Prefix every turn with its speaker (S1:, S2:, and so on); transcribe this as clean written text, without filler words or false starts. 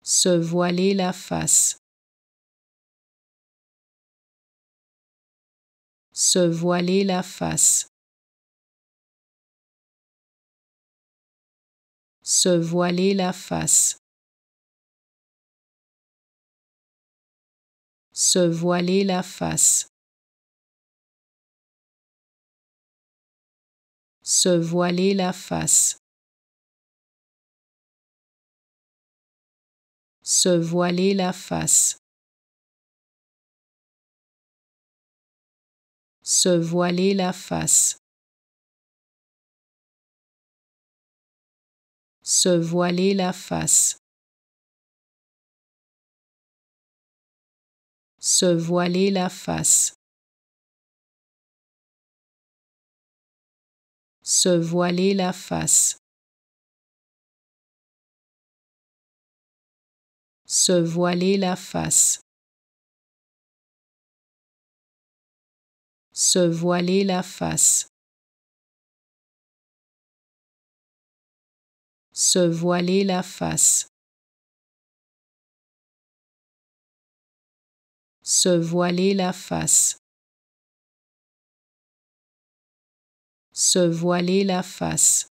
S1: Se voiler la face. Se voiler la face. Se voiler la face. Se voiler la face. Se voiler la face. Se voiler la face. Se voiler la face. Se voiler la face. Se voiler la face. Se voiler la face. Se voiler la face. Se voiler la face. Se voiler la face. Se voiler la face. Se voiler la face.